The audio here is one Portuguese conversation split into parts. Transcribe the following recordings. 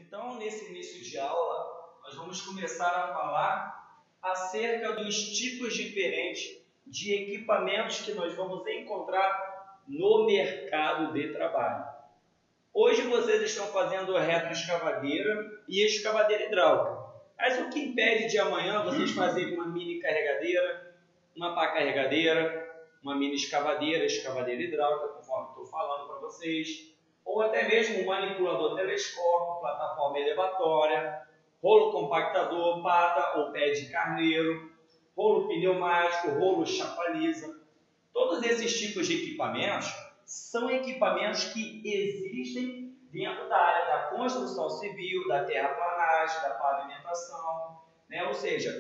Então, nesse início de aula, nós vamos começar a falar acerca dos tipos diferentes de equipamentos que nós vamos encontrar no mercado de trabalho. Hoje vocês estão fazendo retroescavadeira e escavadeira hidráulica. Mas o que impede de amanhã vocês fazerem uma mini carregadeira, uma pá carregadeira, uma mini escavadeira, escavadeira hidráulica, conforme estou falando para vocês, ou até mesmo um manipulador telescópio, plataforma elevatória, rolo compactador, pata ou pé de carneiro, rolo pneumático, rolo chapaliza. Todos esses tipos de equipamentos são equipamentos que existem dentro da área da construção civil, da terraplanagem, da pavimentação, né? Ou seja,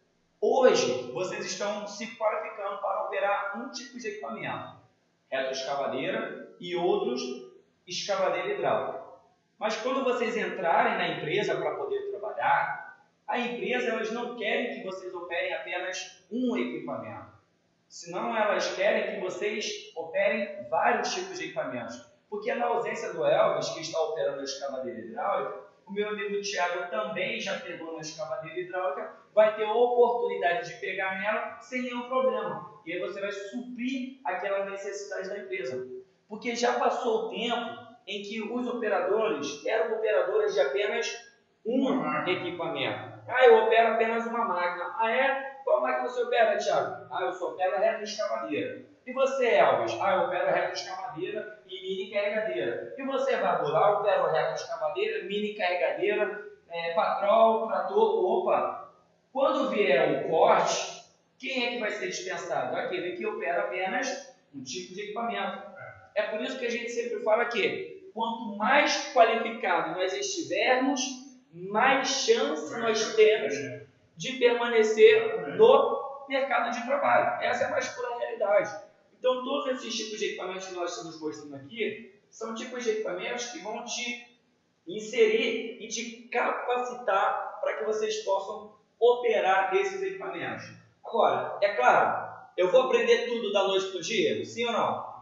hoje vocês estão se qualificando para operar um tipo de equipamento, retroescavadeira e outros escavadeira hidráulica. Mas quando vocês entrarem na empresa para poder trabalhar, a empresa elas não querem que vocês operem apenas um equipamento. Senão elas querem que vocês operem vários tipos de equipamentos. Porque na ausência do Elvis, que está operando a escavadeira hidráulica, o meu amigo Thiago também já pegou na escavadeira hidráulica, vai ter a oportunidade de pegar nela sem nenhum problema. E aí você vai suprir aquela necessidade da empresa. Porque já passou o tempo em que os operadores eram operadores de apenas um equipamento. Ah, eu opero apenas uma máquina. Ah, é? Qual máquina você opera, Thiago? Ah, eu só opero retroescavadeira. E você, Elvis? Ah, eu opero retroescavadeira e mini carregadeira. E você, Bárbara? Ah, eu opero retroescavadeira, mini carregadeira, patrol, trator. Opa! Quando vier o corte, quem é que vai ser dispensado? Aquele que opera apenas um tipo de equipamento. É por isso que a gente sempre fala que quanto mais qualificado nós estivermos, mais chance nós temos de permanecer no mercado de trabalho. Essa é a mais pura realidade. Então, todos esses tipos de equipamentos que nós estamos mostrando aqui são tipos de equipamentos que vão te inserir e te capacitar para que vocês possam operar esses equipamentos. Agora, é claro, eu vou aprender tudo da noite para o dia? Sim ou não?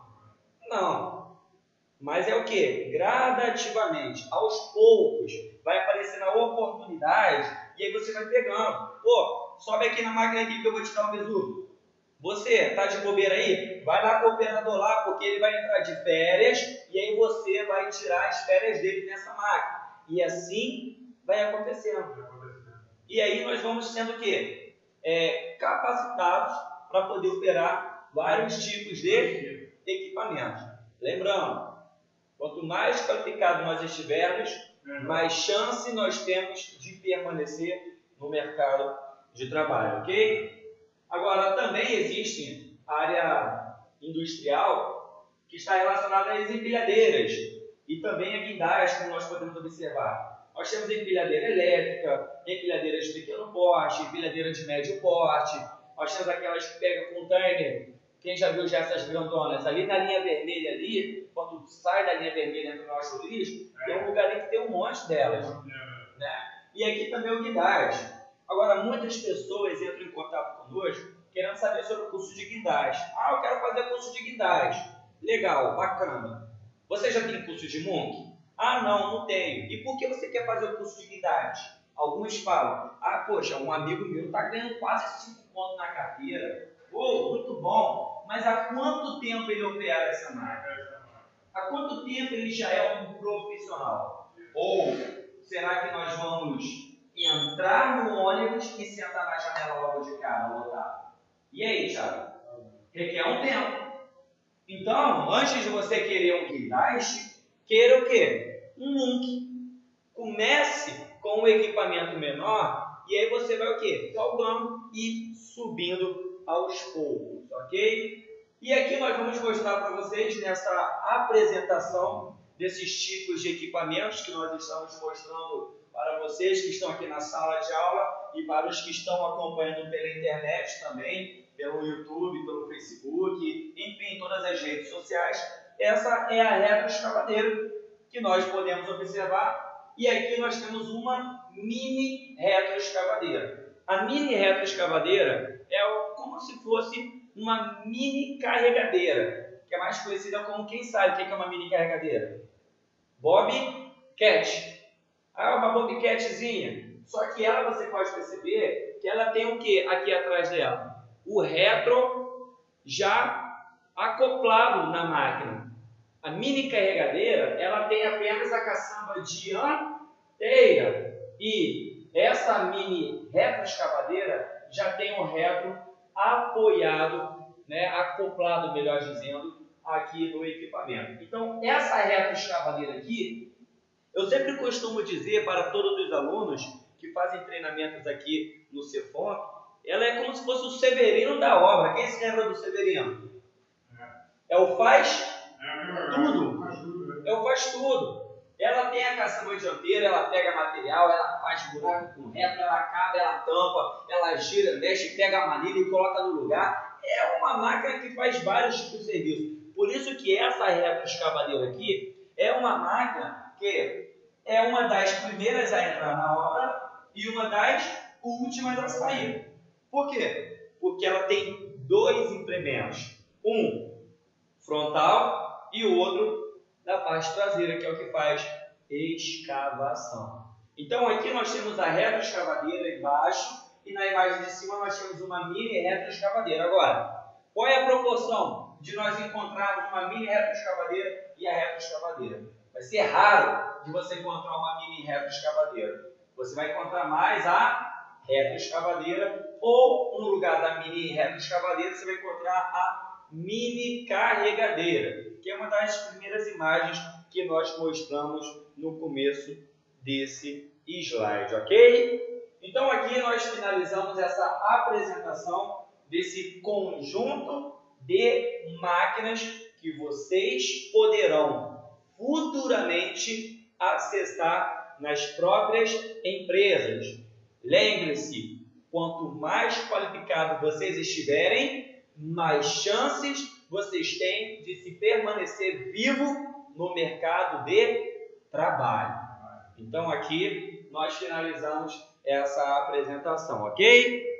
Não. Mas é o que? Gradativamente, aos poucos, vai aparecendo a oportunidade e aí você vai pegando. Pô, sobe aqui na máquina aqui que eu vou te dar um bisu. Você tá de bobeira aí? Vai lá com o operador lá, porque ele vai entrar de férias e aí você vai tirar as férias dele nessa máquina. E assim vai acontecendo. E aí nós vamos sendo o quê? Capacitados para poder operar vários tipos de equipamentos. Lembrando, quanto mais qualificado nós estivermos, mais chance nós temos de permanecer no mercado de trabalho, ok? Agora, também existe a área industrial que está relacionada às empilhadeiras e também a guindais, como nós podemos observar. Nós temos empilhadeira elétrica, empilhadeira de pequeno porte, empilhadeira de médio porte, nós temos aquelas que pegam container. Quem já viu já essas grandonas ali na linha vermelha ali, quando sai da linha vermelha para o nosso lixo, tem um lugar ali que tem um monte delas. Né? E aqui também o guindais. Agora, muitas pessoas entram em contato conosco querendo saber sobre o curso de guindais. Ah, eu quero fazer curso de guindais. Legal, bacana. Você já tem curso de Monk? Ah, não tenho. E por que você quer fazer o curso de guindais? Alguns falam, ah, poxa, um amigo meu está ganhando quase 5 pontos na carteira. Oh, muito bom, mas há quanto tempo ele opera essa máquina? Há quanto tempo ele já é um profissional? Ou será que nós vamos entrar no ônibus e sentar na janela logo de cara, lotado? E aí, Thiago? Requer um tempo. Então, antes de você querer um guindaste, queira o quê? Um Monk. Comece com um equipamento menor e aí você vai o quê? Galgando e subindo aos poucos, ok? E aqui nós vamos mostrar para vocês nessa apresentação desses tipos de equipamentos que nós estamos mostrando para vocês que estão aqui na sala de aula e para os que estão acompanhando pela internet também, pelo YouTube, pelo Facebook, enfim, todas as redes sociais. Essa é a retroescavadeira que nós podemos observar e aqui nós temos uma mini retroescavadeira. A mini retroescavadeira é como se fosse uma mini carregadeira, que é mais conhecida como, quem sabe o que é uma mini carregadeira? Bobcat. Ah, uma bobcatzinha. Só que ela, você pode perceber que ela tem o que aqui atrás dela? O retro já acoplado na máquina. A mini carregadeira, ela tem apenas a caçamba dianteira e essa mini retroescavadeira já tem o retro apoiado, né, acoplado, melhor dizendo, aqui no equipamento. Então, essa retroescavadeira aqui, eu sempre costumo dizer para todos os alunos que fazem treinamentos aqui no Cefonc, ela é como se fosse o Severino da obra. Quem se lembra do Severino? É o faz tudo. É o faz tudo. Ela tem a caçamba dianteira, ela pega material, ela faz buraco com retro, ela acaba, ela tampa, ela gira, mexe, pega a manilha e coloca no lugar. É uma máquina que faz vários tipos de serviço. Por isso que essa retroescavadeira aqui é uma máquina que é uma das primeiras a entrar na obra e uma das últimas a sair. Por quê? Porque ela tem dois implementos. Um frontal e o outro da parte traseira, que é o que faz escavação. Então aqui nós temos a retroescavadeira embaixo e na imagem de cima nós temos uma mini retroescavadeira. Agora, qual é a proporção de nós encontrarmos uma mini retroescavadeira e a retroescavadeira? Vai ser raro de você encontrar uma mini retroescavadeira. Você vai encontrar mais a retroescavadeira ou no lugar da mini retroescavadeira você vai encontrar a mini carregadeira, que é uma das primeiras imagens que nós mostramos no começo desse slide, ok? Então aqui nós finalizamos essa apresentação desse conjunto de máquinas que vocês poderão futuramente acessar nas próprias empresas. Lembre-se, quanto mais qualificado vocês estiverem, mais chances vocês têm de se permanecer vivo no mercado de trabalho. Então aqui nós finalizamos essa apresentação, ok?